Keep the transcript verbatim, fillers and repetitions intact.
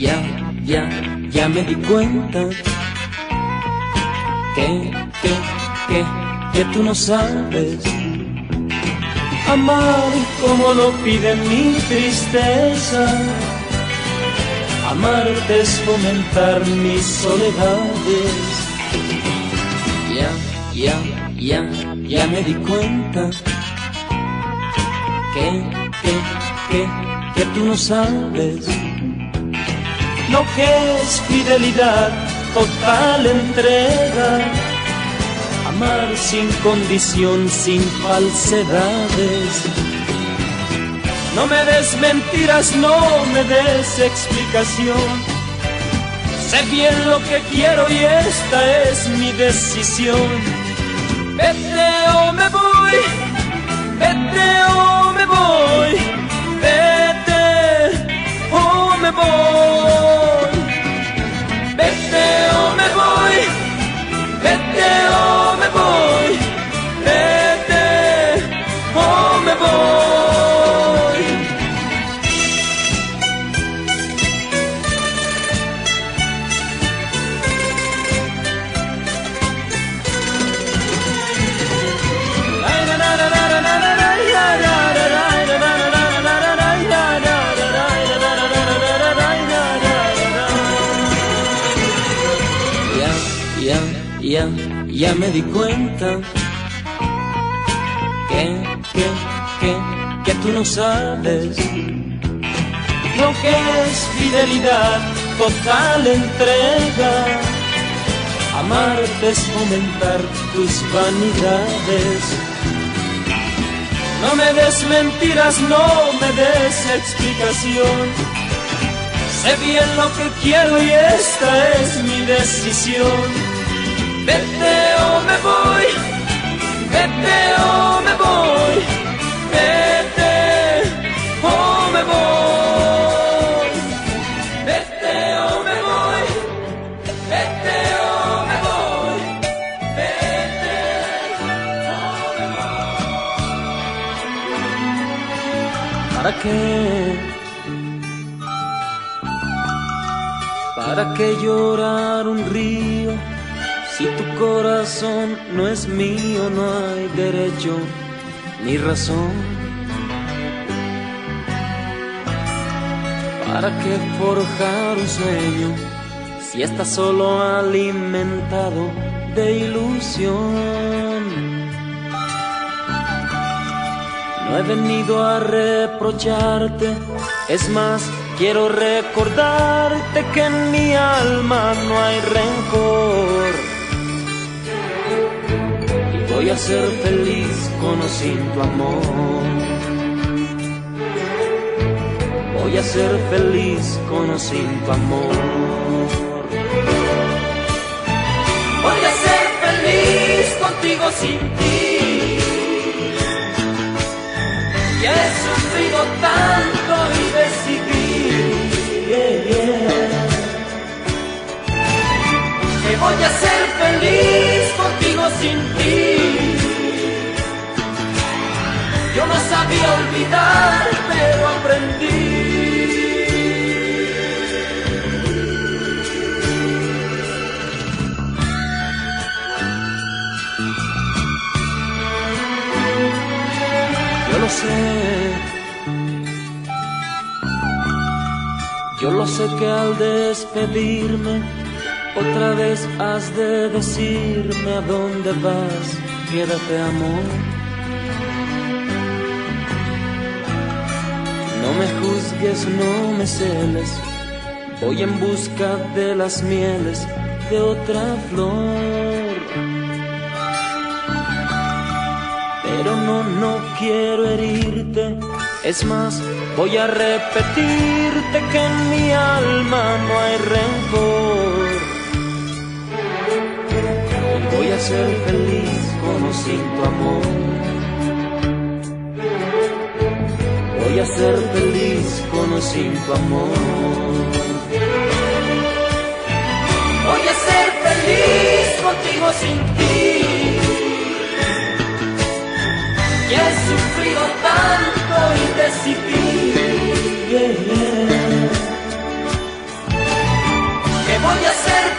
ya, ya, ya me di cuenta que, que, que, que tú no sabes amar como lo pide mi tristeza. Amarte es fomentar mis soledades. Ya, ya, ya, ya me di cuenta que, que, que, que tú no sabes lo que es fidelidad, total entrega. Amar sin condición, sin falsedades. No me des mentiras, no me des explicación. Sé bien lo que quiero y esta es mi decisión. Vete o me voy, vete o me voy, vete o me voy, vete o me voy, vete o me voy, vete o me voy. Ya, ya me di cuenta que, que, que, que tú no sabes lo que es fidelidad, total entrega. Amarte es fomentar tus vanidades. No me des mentiras, no me des explicación. Sé bien lo que quiero y esta es mi decisión. Vete o me voy, vete o me voy, vete o me voy, vete o me voy, vete o me voy, vete o me voy. ¿Para qué? ¿Para qué llorar un río? Si tu corazón no es mío, no hay derecho ni razón. ¿Para qué forjar un sueño si está solo alimentado de ilusión? No he venido a reprocharte, es más, quiero recordarte que en mi alma no hay rencor. Voy a ser feliz con o sin tu amor. Voy a ser feliz con o sin tu amor. Voy a ser feliz contigo sin ti. Y he sufrido tanto y decidí yeah, yeah, que voy a ser feliz contigo sin ti. Yo no sabía olvidar, pero aprendí. Yo lo sé, yo lo sé que al despedirme otra vez has de decirme a dónde vas, quédate amor. No me juzgues, no me celes, voy en busca de las mieles de otra flor. Pero no, no quiero herirte, es más, voy a repetirte que en mi alma no hay rencor. Voy a ser feliz con o sin tu amor. Voy a ser feliz con o sin tu amor. Voy a ser feliz contigo sin ti. Y he sufrido tanto y decidí yeah, yeah, ser